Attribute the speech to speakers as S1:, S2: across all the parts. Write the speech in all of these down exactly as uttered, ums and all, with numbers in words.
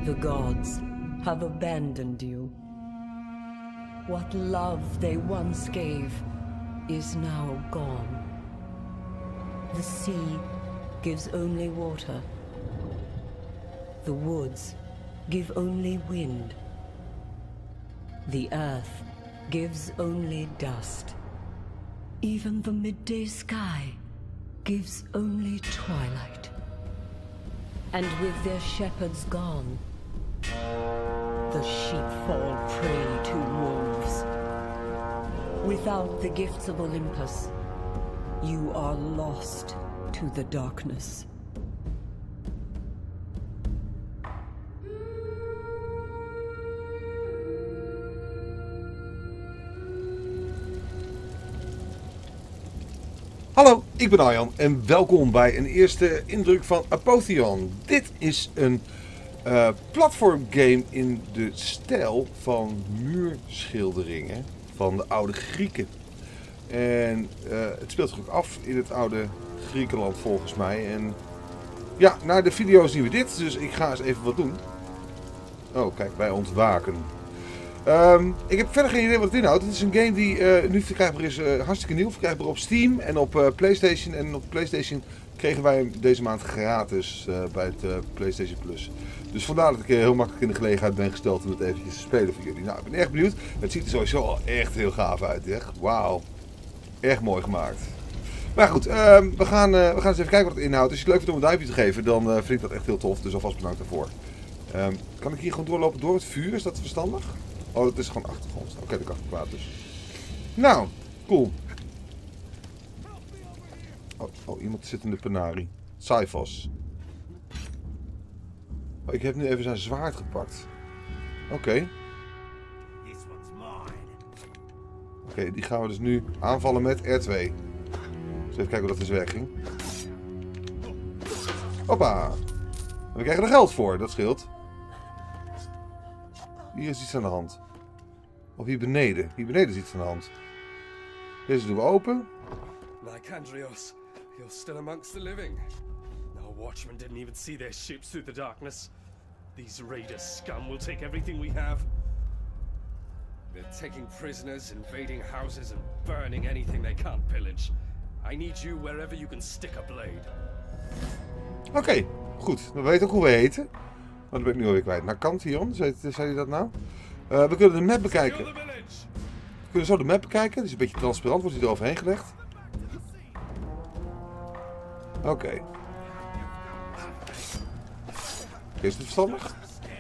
S1: The gods have abandoned you. What love they once gave is now gone. The sea gives only water. The woods give only wind. The earth gives only dust. Even the midday sky gives only twilight. And with their shepherds gone, the sheep fall prey to wolves. Without the gifts of Olympus, you are lost to the darkness.
S2: Hallo, ik ben Arjan en welkom bij een eerste indruk van Apotheon. Dit is een uh, platformgame in de stijl van muurschilderingen van de oude Grieken. En uh, het speelt zich ook af in het oude Griekenland volgens mij. En ja, na de video zien we dit, dus ik ga eens even wat doen. Oh, kijk, bij ontwaken. Um, ik heb verder geen idee wat het inhoudt. Het is een game die uh, nu verkrijgbaar is, uh, hartstikke nieuw. Verkrijgbaar op Steam en op uh, PlayStation. En op PlayStation kregen wij hem deze maand gratis uh, bij het uh, PlayStation Plus. Dus vandaar dat ik uh, heel makkelijk in de gelegenheid ben gesteld om het eventjes te spelen voor jullie. Nou, ik ben erg benieuwd. Het ziet er sowieso al echt heel gaaf uit. Echt, wauw. Erg mooi gemaakt. Maar goed, uh, we, gaan, uh, we gaan eens even kijken wat het inhoudt. Als je het leuk vindt om een duimpje te geven, dan uh, vind ik dat echt heel tof. Dus alvast bedankt daarvoor. Um, kan ik hier gewoon doorlopen door het vuur? Is dat verstandig? Oh, dat is gewoon achtergrond. Oké, okay, dat kan ik kwaad dus. Nou, cool. Oh, oh, iemand zit in de penarie. Cyphos. Oh, ik heb nu even zijn zwaard gepakt. Oké. Okay. Oké, okay, die gaan we dus nu aanvallen met R twee. Dus even kijken hoe dat dus werking. Hoppa. En we krijgen er geld voor, dat scheelt. Hier is iets aan de hand. Of hier beneden. Hier beneden is iets aan de hand. Deze doen we open.
S3: Nicandrios, you're still amongst the living. Our watchmen didn't even see their ships through the darkness. These raider scum will take everything we have. They're taking prisoners, invading houses and burning anything they can't pillage. I need you wherever you can stick a blade.
S2: Oké, okay, goed. We weten ook hoe we heten. Oh, dat ben ik nu alweer kwijt. Naar Kantion, zei, zei je dat nou? Uh, we kunnen de map bekijken. We kunnen zo de map bekijken. Die is een beetje transparant, wordt die er overheen gelegd. Oké. Okay. Okay, is dit verstandig?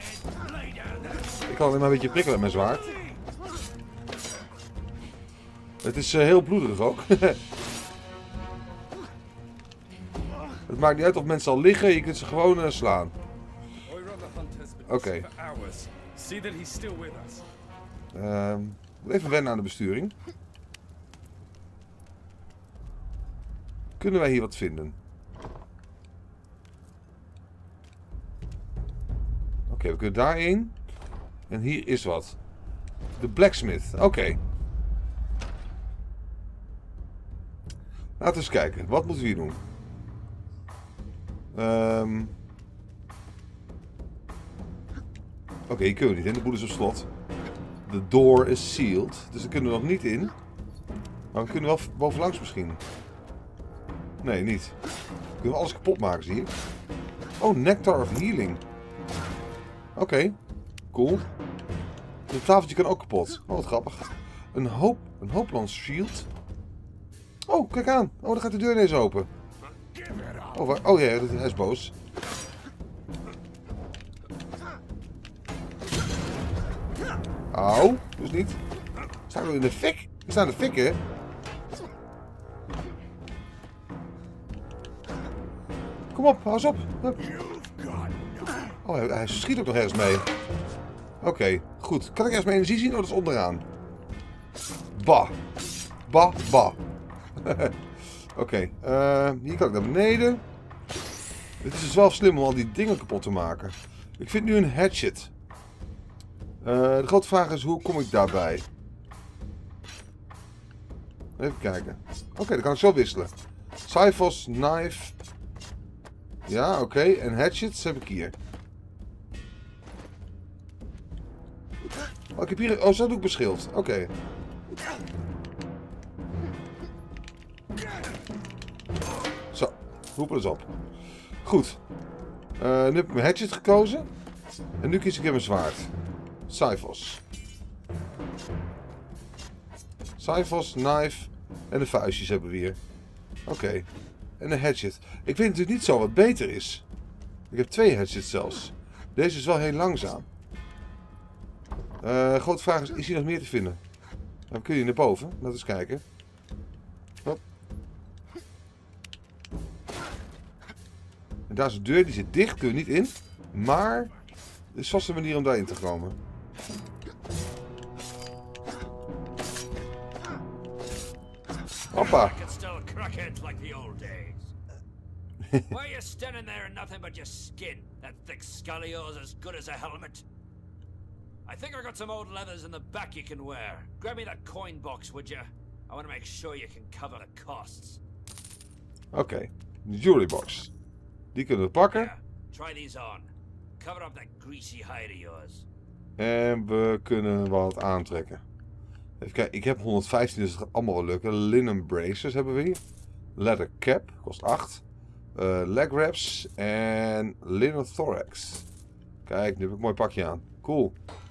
S2: Ik kan alleen maar een beetje prikkelen met mijn zwaard. Het is uh, heel bloederig ook. Het maakt niet uit of mensen al liggen, je kunt ze gewoon uh, slaan. Oké. Okay. Uh, even wennen aan de besturing. Kunnen wij hier wat vinden? Oké, okay, we kunnen daarheen. En hier is wat. De blacksmith. Oké. Okay. Laten we eens kijken. Wat moeten we hier doen? Um... Oké, okay, hier kunnen we niet in. De boel is op slot. The door is sealed. Dus daar kunnen we nog niet in. Maar we kunnen wel bovenlangs misschien. Nee, niet. We kunnen alles kapot maken, zie je. Oh, Nectar of Healing. Oké, okay. Cool. Het tafeltje kan ook kapot. Oh, wat grappig. Een hoop, een hooplands shield. Oh, kijk aan. Oh, dan gaat de deur ineens open. Oh, waar? Oh ja, hij is boos. Auw, dus niet. Staan we in de fik? We staan in de fik, hè? Kom op, hou eens op. Hup. Oh, hij, hij schiet ook nog ergens mee. Oké, okay, goed. Kan ik ergens mijn energie zien? Oh, dat is onderaan. Bah. Bah, bah. Oké, okay, uh, hier kan ik naar beneden. Het is dus wel slim om al die dingen kapot te maken. Ik vind nu een hatchet. Uh, de grote vraag is, hoe kom ik daarbij? Even kijken. Oké, okay, dan kan ik zo wisselen. Cyphos, knife. Ja, oké. Okay. En hatchets heb ik hier. ik heb hier... Oh, zo doe ik mijn schild. Oké. Okay. Zo, roepen eens op. Goed. Uh, nu heb ik mijn hatchet gekozen. En nu kies ik weer mijn zwaard. Cyphos. Cyphos, knife en de vuistjes hebben we hier. Oké. Okay. En een hatchet. Ik weet natuurlijk niet zo wat beter is. Ik heb twee hatchets zelfs. Deze is wel heel langzaam. Uh, grote vraag is, is hier nog meer te vinden? Dan kun je naar boven. Laten we eens kijken. Hop. En daar is de deur, die zit dicht, kunnen we niet in. Maar er is vast een manier om daarin te komen. Hoppa.
S4: Why are you standing there in nothing but your skin? That thick scolio's as good as a helmet. I think I got some old leathers in the back you can wear. Grab me that coin box, would you? I want to make sure you can cover the costs.
S2: Oké, okay. De jewelry box. Die kunnen we pakken.
S4: Yeah, try these on. Cover up that greasy hide of yours.
S2: En we kunnen wat aantrekken. Even kijken, ik heb honderdvijftien, dus het gaat allemaal wel lukken. Linen bracers hebben we hier. Leather cap, kost acht. Uh, leg wraps en linen thorax. Kijk, nu heb ik een mooi pakje aan. Cool.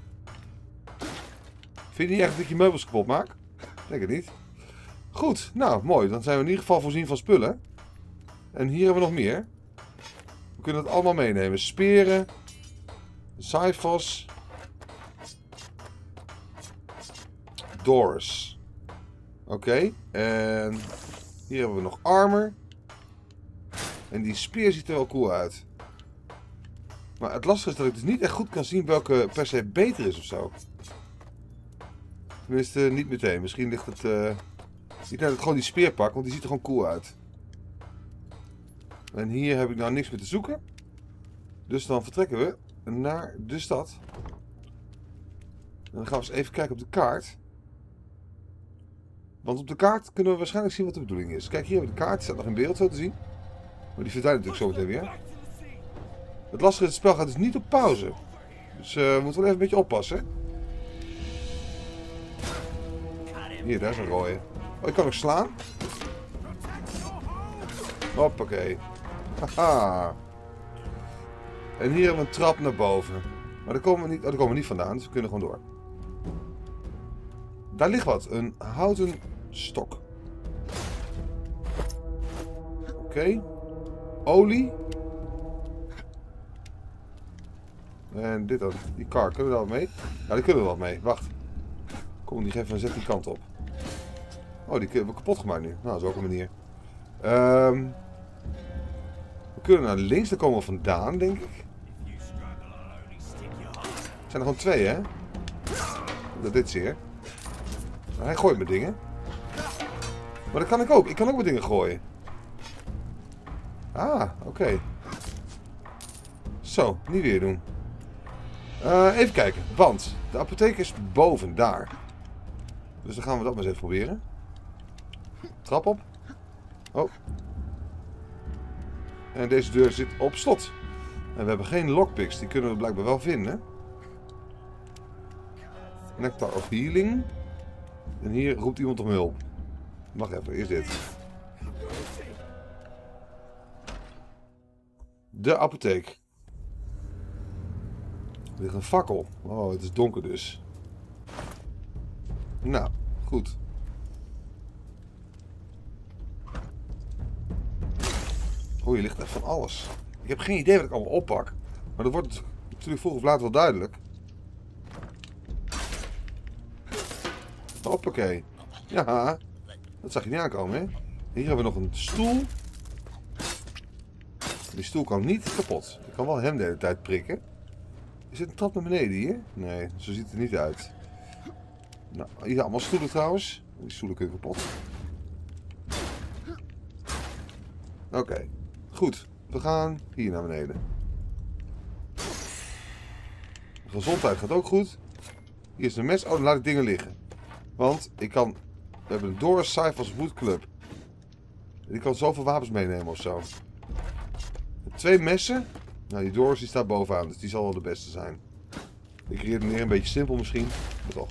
S2: Vind je niet echt dat ik je meubels kapot maak? Denk het niet. Goed, nou mooi. Dan zijn we in ieder geval voorzien van spullen. En hier hebben we nog meer. We kunnen het allemaal meenemen. Speren. Cyphos. Doors. Oké. Okay. En hier hebben we nog armor. En die speer ziet er wel cool uit. Maar het lastige is dat ik dus niet echt goed kan zien welke per se beter is of zo. Tenminste, niet meteen. Misschien ligt het... Uh... Ik denk dat ik gewoon die speer pak, want die ziet er gewoon cool uit. En hier heb ik nou niks meer te zoeken. Dus dan vertrekken we naar de stad. En dan gaan we eens even kijken op de kaart. Want op de kaart kunnen we waarschijnlijk zien wat de bedoeling is. Kijk, hier hebben we de kaart. Die staat nog in beeld zo te zien. Maar die verdwijnt natuurlijk zo meteen weer. Het lastige is, het spel gaat dus niet op pauze. Dus uh, we moeten wel even een beetje oppassen. Hier, daar is een rode. Oh, ik kan ook slaan. Hoppakee. Haha. En hier hebben we een trap naar boven. Maar daar komen we niet, oh, daar komen we niet vandaan, dus we kunnen gewoon door. Daar ligt wat. Een houten stok. Oké. Okay. Olie. En dit ook. Die kar, kunnen we daar wat mee? Ja, die kunnen we wel mee. Wacht. Kom, die even zet die kant op. Oh, die hebben we kapot gemaakt nu. Nou, dat is ook een manier. Um, we kunnen naar links, daar komen we vandaan, denk ik. Er zijn er gewoon twee, hè? Dat dit zeer. Maar hij gooit met dingen. Maar dat kan ik ook. Ik kan ook met dingen gooien. Ah, oké. Okay. Zo, niet weer doen. Uh, even kijken, want de apotheek is boven daar. Dus dan gaan we dat maar eens even proberen. Trap op. Oh. En deze deur zit op slot. En we hebben geen lockpicks, die kunnen we blijkbaar wel vinden. Nectar of Healing. En hier roept iemand om hulp. Wacht even, is dit. De apotheek. Er ligt een fakkel. Oh, het is donker dus. Nou, goed. Oh, hier ligt echt van alles. Ik heb geen idee wat ik allemaal oppak. Maar dat wordt natuurlijk vroeg of laat wel duidelijk. Hoppakee. Ja, dat zag je niet aankomen, hè? Hier hebben we nog een stoel. Die stoel kan niet kapot. Ik kan wel hem de hele tijd prikken. Is dit een trap naar beneden hier? Nee, zo ziet het er niet uit. Nou, hier allemaal stoelen trouwens. Die stoelen kunnen kapot. Oké, okay. Goed. We gaan hier naar beneden. De gezondheid gaat ook goed. Hier is een mes. Oh, dan laat ik dingen liggen. Want ik kan... We hebben een Doris Cyphos Wood Club. Die kan zoveel wapens meenemen of zo. Twee messen. Nou, die Doris die staat bovenaan, dus die zal wel de beste zijn. Ik redeneer een beetje simpel misschien, maar toch.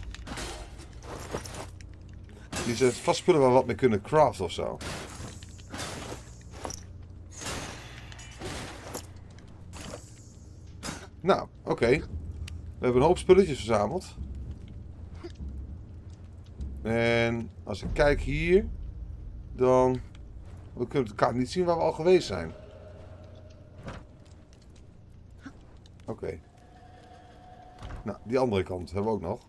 S2: Die zijn vast spullen waar we wat mee kunnen craften of zo. Nou, oké. Okay. We hebben een hoop spulletjes verzameld. En als ik kijk hier, dan... We kunnen de kaart niet zien waar we al geweest zijn. Oké. Okay. Nou, die andere kant hebben we ook nog.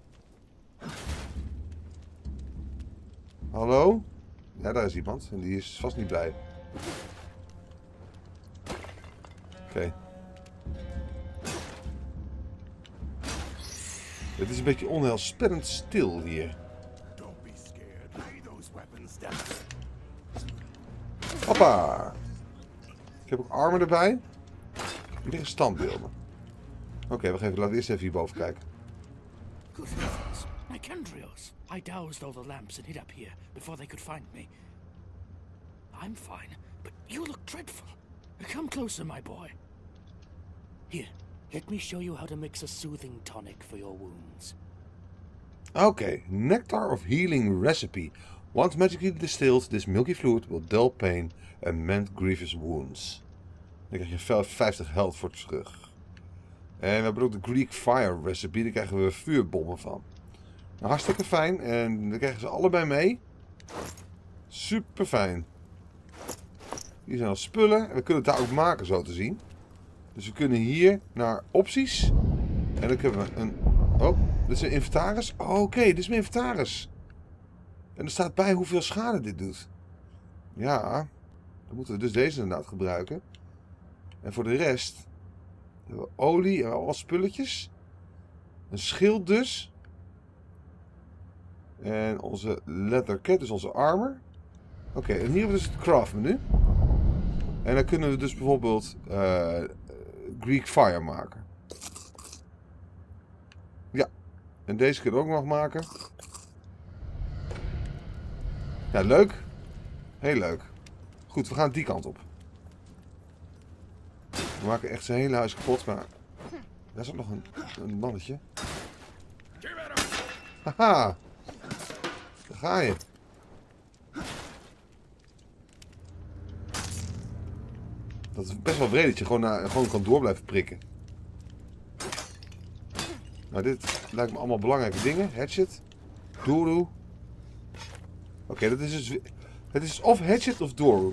S2: Hallo? Ja, daar is iemand. En die is vast niet blij. Oké. Okay. Het is een beetje onheilspellend stil hier. Hoppa! Ik heb ook armen erbij. Hier liggen standbeelden. Oké, okay, we geven, laten we eerst even hierboven kijken.
S5: Good heavens, Nicandrios. I doused all the lamps and hid up here before they could find me. I'm fine, but you look dreadful. Come closer, my boy. Here, let me show you how to mix a soothing tonic for your wounds.
S2: Oké, okay. Nectar of Healing Recipe. Once magically distilled, this milky fluid will dull pain and mend grievous wounds. Dan krijg je vijftig health voor terug. En we hebben ook de Greek Fire Recipe, daar krijgen we vuurbommen van. Nou, hartstikke fijn en dan krijgen ze allebei mee. Super fijn. Hier zijn al spullen en we kunnen het daar ook maken zo te zien. Dus we kunnen hier naar opties. En dan kunnen we een... Oh, dit is een inventaris. Oh, oké, okay, dit is mijn inventaris. En er staat bij hoeveel schade dit doet. Ja, dan moeten we dus deze inderdaad gebruiken. En voor de rest hebben we olie en al spulletjes. Een schild dus. En onze leather cat, dus onze armor. Oké, okay, en hier hebben we dus het craft menu. En dan kunnen we dus bijvoorbeeld uh, Greek Fire maken. Ja, en deze kunnen we ook nog maken. Ja, leuk. Heel leuk. Goed, we gaan die kant op. We maken echt zijn hele huis kapot, maar... Daar is ook nog een, een mannetje. Haha. Daar ga je. Dat is best wel breed dat je gewoon, naar, gewoon kan door blijven prikken. Nou, dit lijkt me allemaal belangrijke dingen. Hatchet. Doru. Oké, okay, dat is dus... Het is of Hatchet of Doru.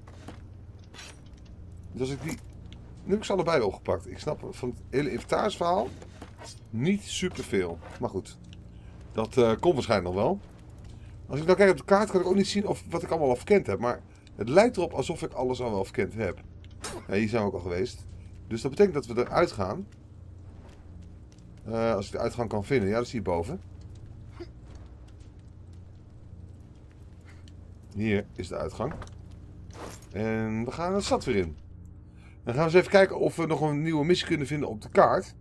S2: Dus als ik die... Nu heb ik ze allebei opgepakt. Ik snap van het hele inventarisverhaal niet superveel. Maar goed. Dat uh, komt waarschijnlijk nog wel. Als ik nou kijk op de kaart kan ik ook niet zien of wat ik allemaal al verkend heb. Maar het lijkt erop alsof ik alles al wel verkend heb. Ja, hier zijn we ook al geweest. Dus dat betekent dat we eruit gaan. Uh, als ik de uitgang kan vinden. Ja, dat is hierboven. Hier is de uitgang. En we gaan de stad weer in. Dan gaan we eens even kijken of we nog een nieuwe missie kunnen vinden op de kaart.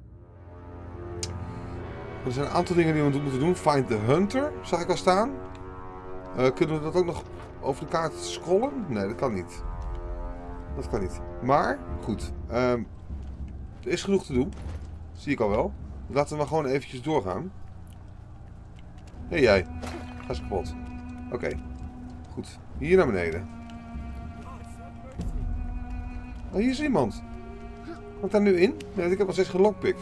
S2: Er zijn een aantal dingen die we moeten doen. Find the Hunter, zag ik al staan. Uh, kunnen we dat ook nog over de kaart scrollen? Nee, dat kan niet. Dat kan niet. Maar, goed. Um, er is genoeg te doen. Dat zie ik al wel. Laten we maar gewoon eventjes doorgaan. Hé hey, jij. Ga eens kapot. Oké. Okay. Goed. Hier naar beneden. Oh, hier is iemand. Kan ik daar nu in? Nee, ik heb nog steeds gelockpikt.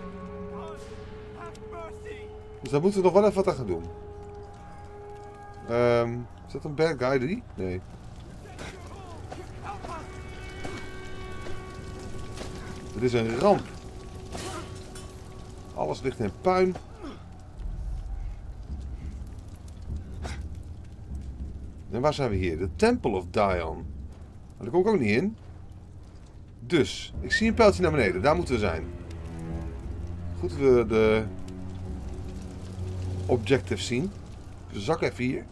S2: Dus daar moeten we nog wel even wat aan gaan doen. Um, is dat een bad guy die? Nee. Het is een ramp. Alles ligt in puin. En waar zijn we hier? De Temple of Dion. Daar kom ik ook niet in. Dus, ik zie een pijltje naar beneden. Daar moeten we zijn. Goed dat we de objective zien. Dus zak even hier.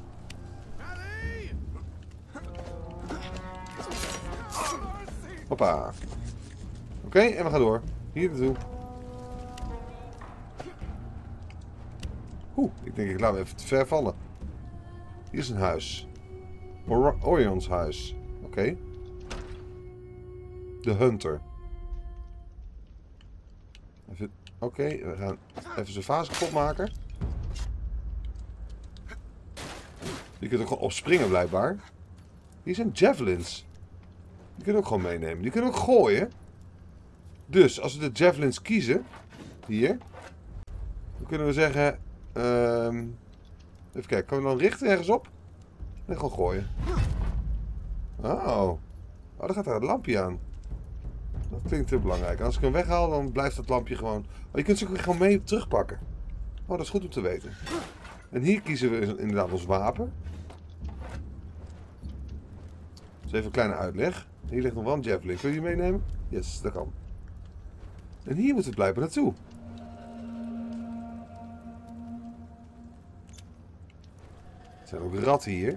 S2: Hoppa. Oké, okay, en we gaan door. Hier naartoe. Oeh, ik denk ik laat me even te ver vallen. Hier is een huis. Or Orion's huis. Oké. Okay. De Hunter. Oké, okay, we gaan even zijn vaas kapot maken. Die kunt ook gewoon opspringen blijkbaar. Hier zijn javelins. Die kunnen we ook gewoon meenemen. Die kunnen we ook gooien. Dus als we de javelins kiezen. Hier. Dan kunnen we zeggen. Um, even kijken. Kan we dan richten ergens op? En gewoon gooien. Oh. Oh, dan gaat daar het lampje aan. Dat klinkt heel belangrijk. Als ik hem weghaal, dan blijft dat lampje gewoon... Oh, je kunt ze ook gewoon mee terugpakken. Oh, dat is goed om te weten. En hier kiezen we inderdaad ons wapen. Dus even een kleine uitleg. Hier ligt nog wel een javelin. Kun je die meenemen? Yes, dat kan. En hier moeten we blijven naartoe. Er zijn ook ratten hier.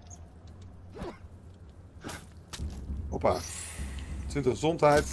S2: Hoppa. twintig gezondheid.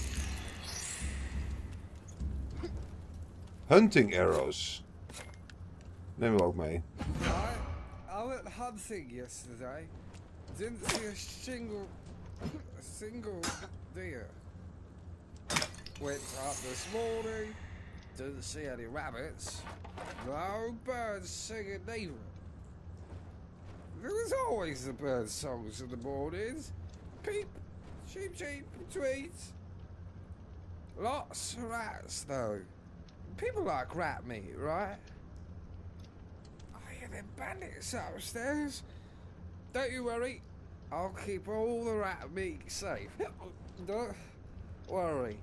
S2: Hunting arrows. Nemen we ook mee.
S6: I, I went hunting yesterday. Didn't see a single, a single deer. Went up this morning. Didn't see any rabbits. No birds singing neither. There was always the bird songs in the mornings. Peep, sheep, sheep, tweet. Lots of rats though. People like rat meat, right? I hear them bandits upstairs. Don't you worry. I'll keep all the rat meat safe. Don't worry.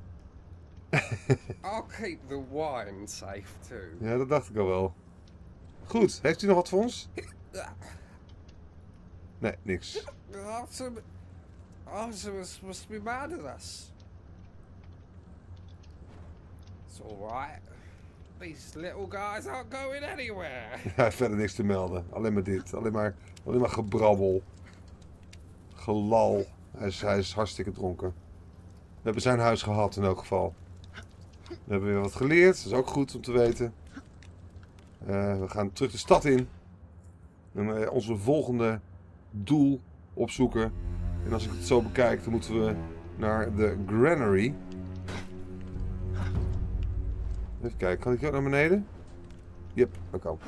S6: I'll keep the wine safe too.
S2: Ja, dat dacht ik al wel. Goed, heeft u nog wat voor ons? Nee, niks.
S6: Artemis, Artemis must be mad at us. It's alright. These little guys aren't going anywhere.
S2: Hij heeft verder niks te melden. Alleen maar dit. Alleen maar, alleen maar gebrabbel. Gelal. Hij is, hij is hartstikke dronken. We hebben zijn huis gehad in elk geval. We hebben weer wat geleerd. Dat is ook goed om te weten. Uh, we gaan terug de stad in. En uh, onze volgende doel opzoeken. En als ik het zo bekijk, dan moeten we naar de granary. Even kijken, kan ik ook naar beneden? Yep, dat kan.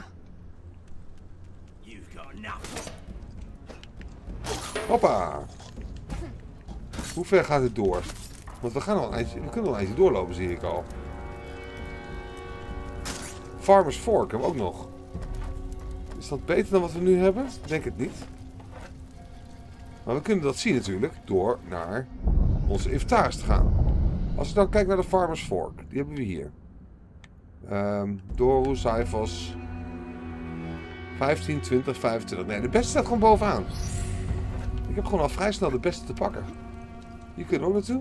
S2: Hoppa! Hoe ver gaat het door? Want we, gaan al een eindje, we kunnen al een eindje doorlopen, zie ik al. Farmer's Fork hebben we ook nog. Is dat beter dan wat we nu hebben? Ik denk het niet. Maar we kunnen dat zien natuurlijk door naar onze inventaris te gaan. Als ik dan kijk naar de Farmer's Fork, die hebben we hier. Um, Doru, Zyphos. vijftien, twintig, vijfentwintig. Nee, de beste staat gewoon bovenaan. Ik heb gewoon al vrij snel de beste te pakken. Hier kunnen we ook naartoe.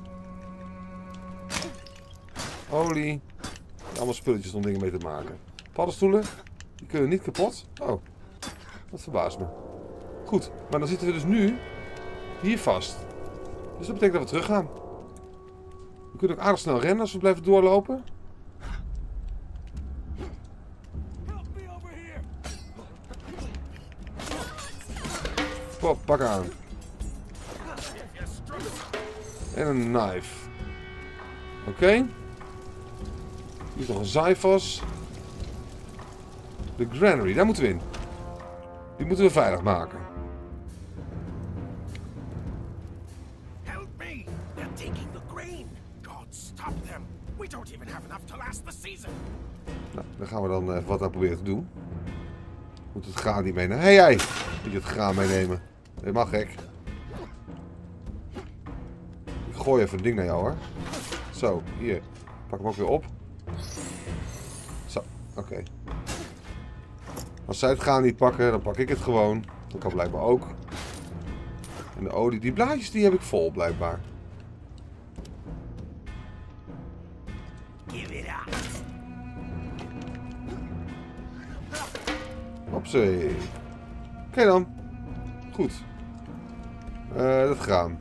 S2: Olie. Allemaal spulletjes om dingen mee te maken. Paddenstoelen. Die kunnen niet kapot. Oh. Dat verbaast me. Goed. Maar dan zitten we dus nu hier vast. Dus dat betekent dat we terug gaan. We kunnen ook aardig snel rennen als we blijven doorlopen. Pop, pak aan. En een knife. Oké. Okay. Hier is nog een Zyphos. De granary, daar moeten we in. Die moeten we veilig maken.
S5: Help me! They're taking the grain. God, stop them. We don't even have enough to last the season.
S2: Nou, dan gaan we dan uh, wat aan proberen te doen. Moet het graan niet meenemen. Hé hey, jij! Moet je het graan meenemen. Helemaal gek. Ik gooi even een ding naar jou hoor. Zo, hier. Pak hem ook weer op. Zo, oké. Okay. Als zij het graan niet pakken, dan pak ik het gewoon. Dat kan blijkbaar ook. En de olie, die blaadjes die heb ik vol blijkbaar. Hopzee. Oké okay dan. Goed. Uh, dat graan.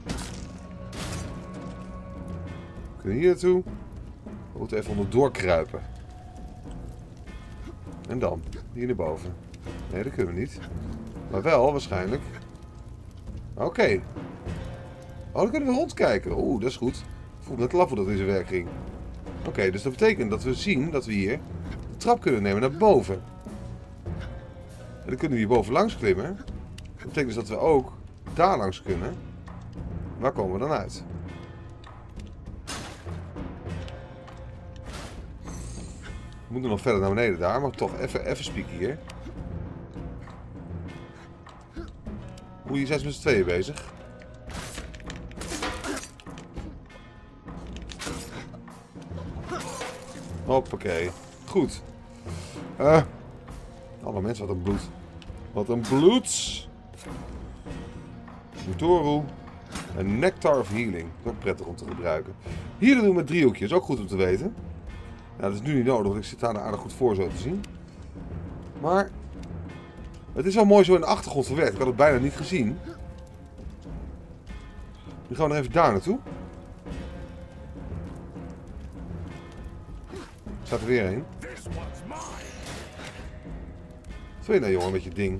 S2: We kunnen hier naartoe. We moeten even onderdoor kruipen. En dan. Hier naar boven. Nee, dat kunnen we niet. Maar wel, waarschijnlijk. Oké. Okay. Oh, dan kunnen we rondkijken. Oeh, dat is goed. Ik voel net laf hoe dat in zijn werk ging. Oké, okay, dus dat betekent dat we zien dat we hier de trap kunnen nemen naar boven. En dan kunnen we hier boven langs klimmen. Dat betekent dus dat we ook daar langs kunnen. Waar komen we dan uit? We moeten nog verder naar beneden daar, maar toch even, even spieken hier. Oeh, hier zijn ze met z'n tweeën bezig. Hoppakee. Goed. Uh, alle mensen, wat een bloed. Wat een bloed. Mutoru. Een Nectar of Healing. Dat is ook prettig om te gebruiken. Hier doen we met driehoekjes. Ook goed om te weten. Nou, dat is nu niet nodig, want ik zit daar aardig goed voor zo te zien. Maar het is wel mooi zo in de achtergrond verwerkt. Ik had het bijna niet gezien. Nu gaan we nog even daar naartoe. Staat er weer een. Wat wil je nou, jongen, met je ding?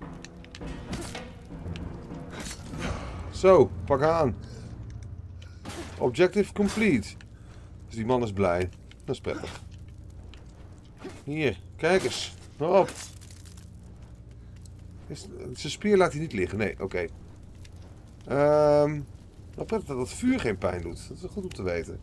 S2: Zo, pak aan. Objective complete. Dus die man is blij. Dat is prettig. Hier, kijk eens. Hop. Zijn speer laat hij niet liggen. Nee, oké. Okay. Um, nou, prettig dat het vuur geen pijn doet. Dat is goed om te weten.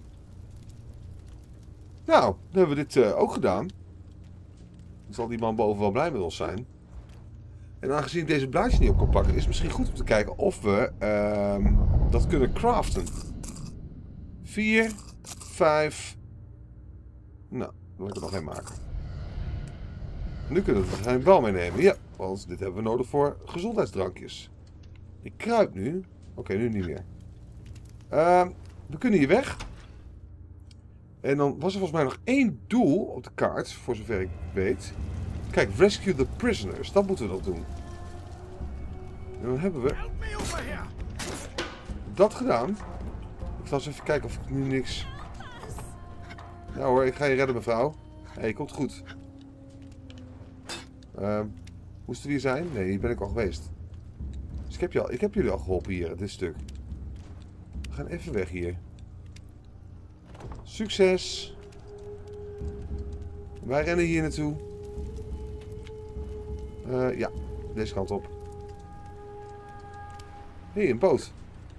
S2: Nou, dan hebben we dit uh, ook gedaan. Dan zal die man boven wel blij met ons zijn. En aangezien ik deze blaadjes niet op kan pakken, is het misschien goed om te kijken of we uh, dat kunnen craften. vier, vijf. Nou, dan wil ik er nog één maken. Nu kunnen we het waarschijnlijk wel meenemen. Ja, want dit hebben we nodig voor gezondheidsdrankjes. Ik kruip nu. Oké, okay, nu niet meer. Uh, we kunnen hier weg. En dan was er volgens mij nog één doel op de kaart, voor zover ik weet. Kijk, rescue the prisoners. Dat moeten we nog doen. En dan hebben we dat gedaan. Ik zal eens even kijken of ik nu niks... Ja hoor, ik ga je redden, mevrouw. Hé, hey, komt goed. Uh, moesten we hier zijn? Nee, hier ben ik al geweest. Dus ik heb, je al, ik heb jullie al geholpen hier, dit stuk. We gaan even weg hier. Succes. Wij rennen hier naartoe. Uh, ja, deze kant op. Hé, hey, een boot.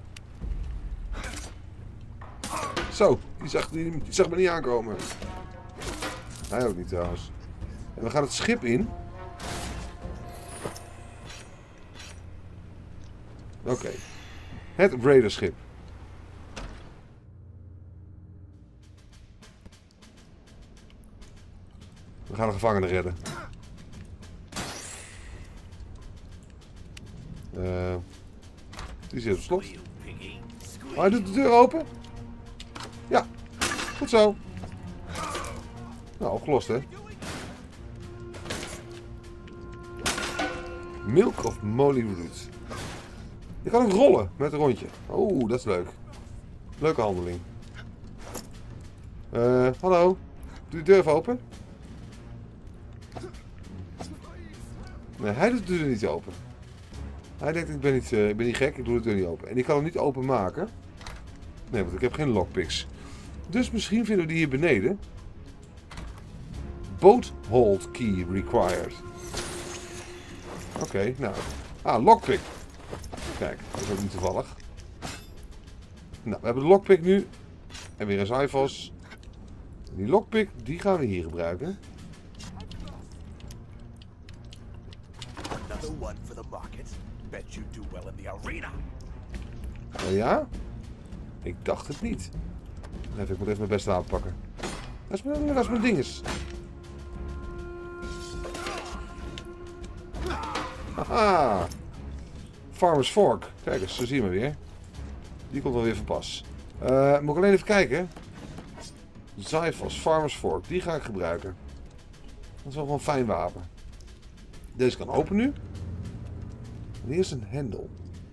S2: Zo, die zag, die, die zag me niet aankomen. Hij ook niet trouwens. En we gaan het schip in. Oké. Okay. Het raiderschip. We gaan de gevangenen redden. Uh, die zit op slot. Oh, hij doet de deur open. Ja, goed zo. Nou, opgelost hè. Milk of Moly Root. Je kan ook rollen met een rondje. Oeh, dat is leuk. Leuke handeling. Uh, hallo. Doe de deur even open. Nee, hij doet de deur niet open. Hij denkt, ik ben niet, uh, ik ben niet gek, ik doe de deur niet open. En ik kan hem niet openmaken. Nee, want ik heb geen lockpicks. Dus misschien vinden we die hier beneden. Boat hold key required. Oké, okay, nou. Ah, lockpick. Kijk, dat is ook niet toevallig. Nou, we hebben de lockpick nu. En weer een Zyphos. Die lockpick, die gaan we hier gebruiken.
S7: Another one for the market. Bet you do well in the arena.
S2: Oh ja? Ik dacht het niet. Even, ik moet even mijn beste wapen pakken. Dat is mijn, dat is mijn dinges. Haha. Farmer's Fork. Kijk eens, zo zien we weer. Die komt wel weer van pas. Uh, moet ik alleen even kijken. Zyphos, Farmer's Fork. Die ga ik gebruiken. Dat is wel gewoon een fijn wapen. Deze kan open nu. En hier is een hendel.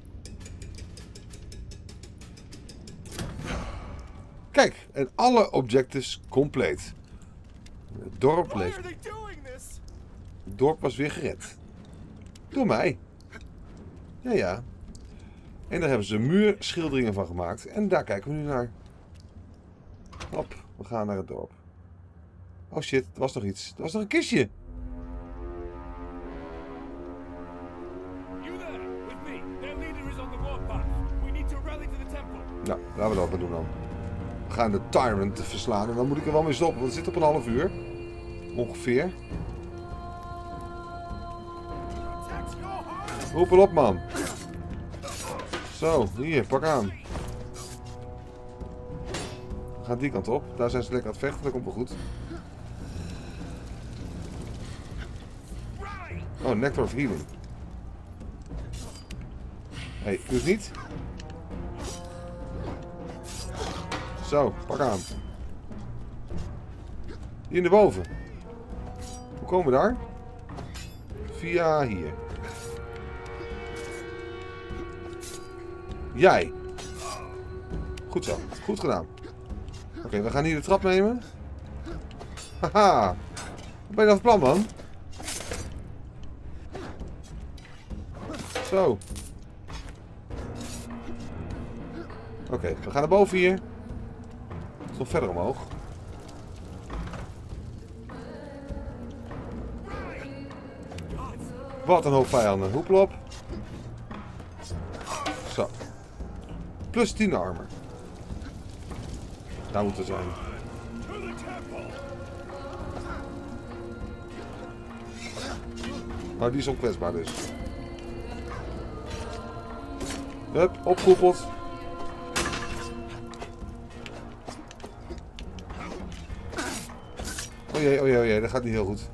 S2: Kijk, en alle objectives compleet. Het dorp leeft. Het dorp was weer gered. Door mij. Ja, ja. En daar hebben ze muurschilderingen van gemaakt. En daar kijken we nu naar. Hop, we gaan naar het dorp. Oh shit, er was nog iets. Er was nog een kistje. Nou, laten we dat maar doen dan. We gaan de Tyrant verslaan en dan moet ik er wel mee stoppen, want het zit op een half uur. Ongeveer. Roep op, man. Zo, hier, pak aan. We gaan die kant op. Daar zijn ze lekker aan het vechten, dat komt wel goed. Oh, Nectar of Healing. Hé, hey, doe het niet. Zo, pak aan. Hier naar boven. Hoe komen we daar? Via hier. Jij. Goed zo. Goed gedaan. Oké, okay, we gaan hier de trap nemen. Haha. Wat ben je dan van plan, man? Zo. Oké, okay, we gaan naar boven hier. Nog verder omhoog. Wat een hoop vijanden. Hoepel op. Zo. Plus tien armor. Daar moet het zijn. Nou, die is onkwetsbaar dus. Hup, opgeroepeld. Oh jee, oh jee, oh jee, dat gaat niet heel goed.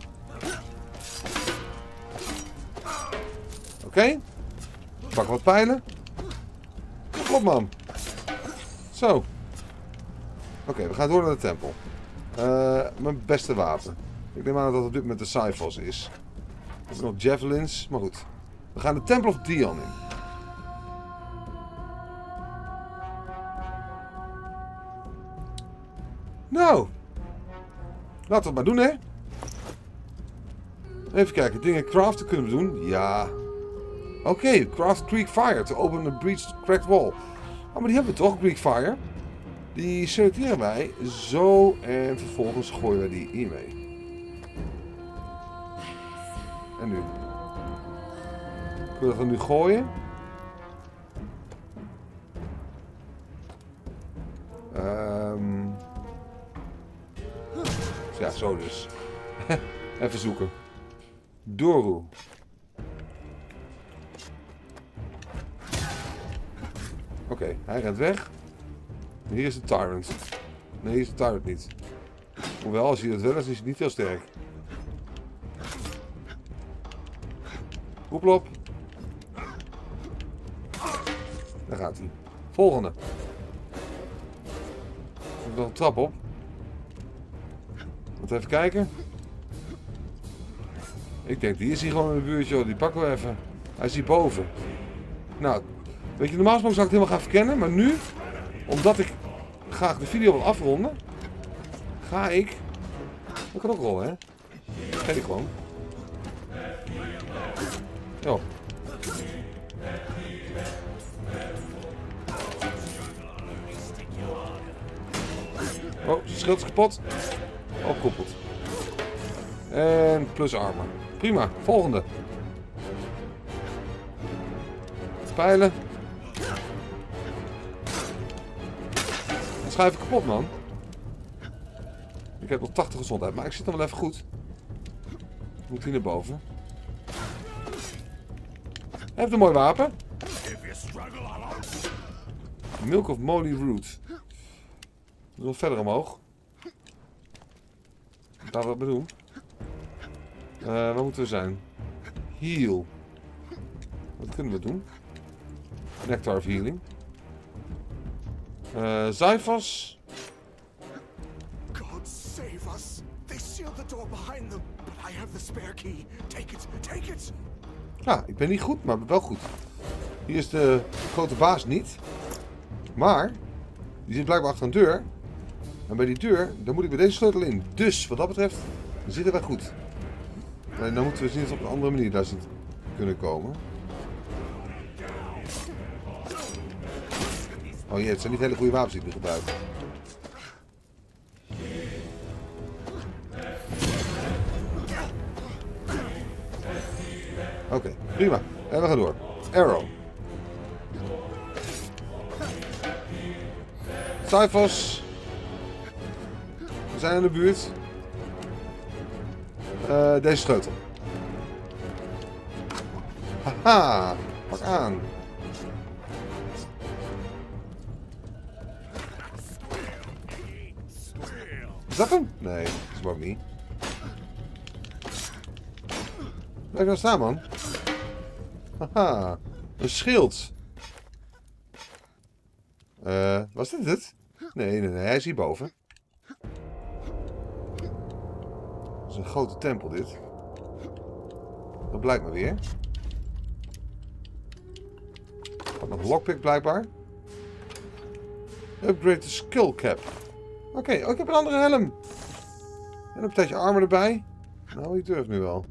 S2: Oké. Okay. Pak wat pijlen. Klopt, man. Zo. Oké, okay, we gaan door naar de tempel. Uh, mijn beste wapen. Ik neem aan dat het op dit moment de Cyphos is. Ik heb nog javelins, maar goed. We gaan de Temple of Dion in. Nou. Laten we het maar doen, hè. Even kijken, dingen craften kunnen we doen. Ja. Oké, okay, craft Greek Fire to open a breached cracked wall. Oh, maar die hebben we toch, Greek Fire. Die selecteren wij zo en vervolgens gooien wij die hier mee. En nu? Kunnen we dat dan nu gooien? Um... Ja, zo dus. Even zoeken. Doru. Oké, okay, hij rent weg. En hier is de Tyrant. Nee, hier is de Tyrant niet. Hoewel, als hij dat wel is, is hij niet heel sterk. Hoeplop. Daar gaat hij. Volgende. Er is nog een trap op. Even kijken. Ik denk, die is hier gewoon in de buurt, joh. Die pakken we even. Hij is hier boven. Nou, weet je, normaal gesproken zou ik het helemaal gaan verkennen. Maar nu, omdat ik graag de video wil afronden, ga ik... Dat kan ook rollen, hè? Ga ik gewoon. Jo. Oh, zijn schild is kapot. Opkoppeld. En plus armor. Prima, volgende. Pijlen. Dan schuif ik kapot, man. Ik heb nog tachtig gezondheid, maar ik zit dan wel even goed. Moet hier naar boven. Hij heeft een mooi wapen. Milk of Moly Root. Nog verder omhoog. Laten we wat doen. Uh, waar moeten we zijn? Heal. Wat kunnen we doen? Nectar of Healing. Uh, Zyphos.
S7: God save us. They sealed the door behind them, but I have the spare key. Take it, take it.
S2: Ja, ik ben niet goed, maar wel goed. Hier is de grote baas niet. Maar, die zit blijkbaar achter een deur. En bij die deur, daar moet ik met deze sleutel in. Dus, wat dat betreft, dan zitten wij goed. Alleen dan moeten we zien of we op een andere manier daar kunnen komen. Oh jee, het zijn niet hele goede wapens die ik nu gebruik. Oké, okay, prima. En we gaan door. Arrow. Cyphos. We zijn in de buurt. Uh, deze sleutel. Haha, pak aan. Is dat hem? Nee, dat is hem ook niet. Blijf nou staan, man. Haha, een schild. Uh, was dit het? Nee, nee, nee, hij is hierboven. Dat is een grote tempel, dit. Dat blijkt maar weer. Wat nog lockpick, blijkbaar. Upgrade the skull cap. Oké, okay, oh, ik heb een andere helm. En een patatje armor erbij. Nou, ik durf nu wel.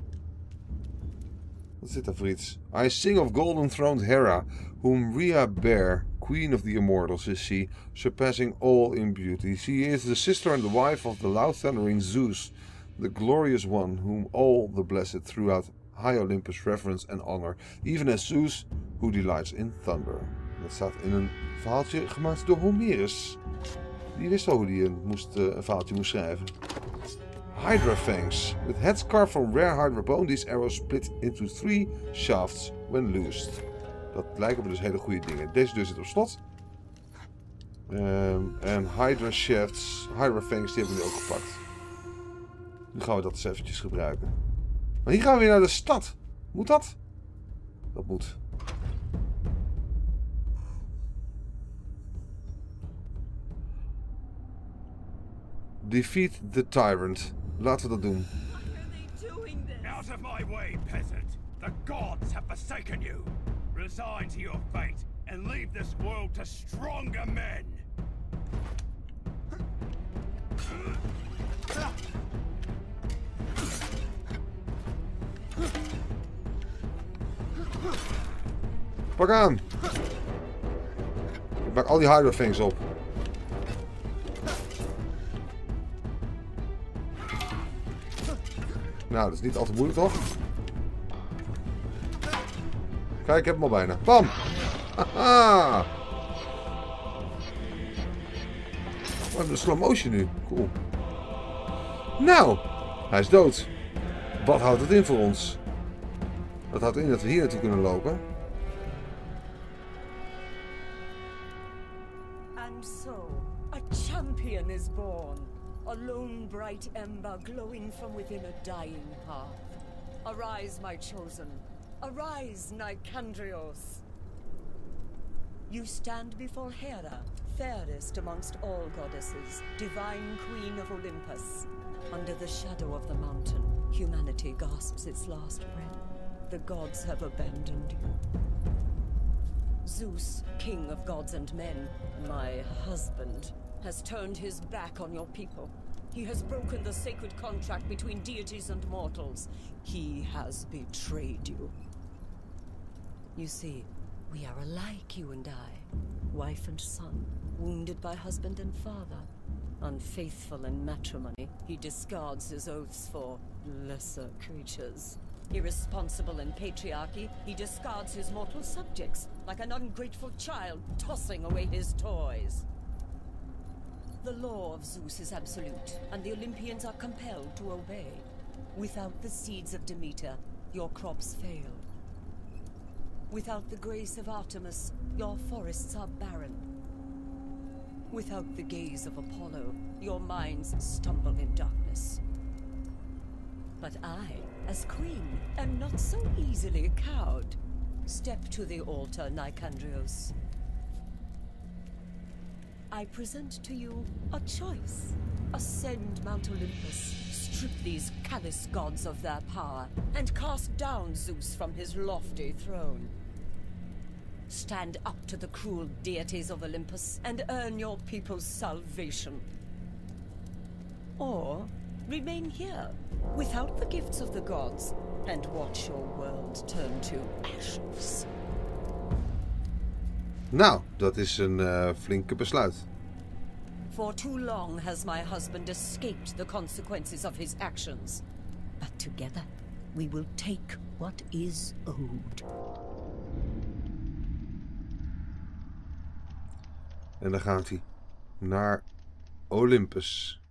S2: Wat zit daar voor iets? I sing of golden-throned Hera, whom Rhea bare, queen of the immortals is she, surpassing all in beauty. She is the sister and the wife of the loud-thundering Zeus, the glorious one, whom all the blessed throughout high Olympus reverence and honor, even as Zeus, who delights in thunder. Dat staat in een verhaaltje gemaakt door Homerus. Die wist al hoe hij een, moest, uh, een verhaaltje moest schrijven. Hydra fangs. With heads carved from rare hydra bone, these arrows split into three shafts when loosed. Dat lijken me dus hele goede dingen. Deze deur zit op slot. Um, en Hydra shafts, Hydra fangs, die hebben we nu ook gepakt. Nu gaan we dat eens eventjes gebruiken. Maar hier gaan we weer naar de stad. Moet dat? Dat moet. Defeat the tyrant. Laten we dat doen.
S8: Out of my way, peasant. The gods have forsaken you. Resign to your fate and leave this world to stronger men.
S2: Pak aan. Ik maak al die Hydra fangs op. Nou, dat is niet al te moeilijk, toch? Kijk, ik heb hem al bijna. Bam! Haha! We hebben een slow motion nu. Cool. Nou, hij is dood. Wat houdt het in voor ons? Dat houdt in dat we hier naartoe kunnen lopen.
S1: And so, a champion is born. A lone bright ember glowing from within a dying hearth. Arise, my chosen. Arise, Nicandrios. You stand before Hera, fairest amongst all goddesses, divine queen of Olympus. Under the shadow of the mountain, humanity gasps its last breath. The gods have abandoned you. Zeus, king of gods and men, my husband, has turned his back on your people. He has broken the sacred contract between deities and mortals. He has betrayed you. You see, we are alike, you and I. Wife and son, wounded by husband and father. Unfaithful in matrimony, he discards his oaths for lesser creatures. Irresponsible in patriarchy, he discards his mortal subjects, like an ungrateful child tossing away his toys. The law of Zeus is absolute, and the Olympians are compelled to obey. Without the seeds of Demeter, your crops fail. Without the grace of Artemis, your forests are barren. Without the gaze of Apollo, your minds stumble in darkness. But I, as queen, am not so easily cowed. Step to the altar, Nicandrios. I present to you a choice. Ascend Mount Olympus, strip these callous gods of their power, and cast down Zeus from his lofty throne. Stand up to the cruel deities of Olympus and earn your people's salvation. Or remain here, without the gifts of the gods, and watch your world turn to ashes.
S2: Nou, dat is een uh, flinke besluit.
S1: For too long has my husband escaped the consequences of his actions. But together, we will take what is owed.
S2: En dan gaat hij naar Olympus.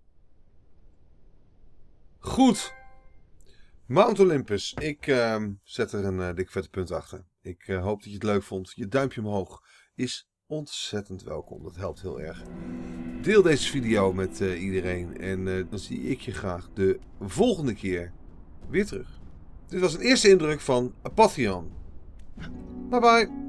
S2: Goed. Mount Olympus. Ik uh, zet er een uh, dik vette punt achter. Ik uh, hoop dat je het leuk vond. Je duimpje omhoog is ontzettend welkom. Dat helpt heel erg. Deel deze video met uh, iedereen. En uh, dan zie ik je graag de volgende keer weer terug. Dit was een eerste indruk van Apotheon. Bye bye.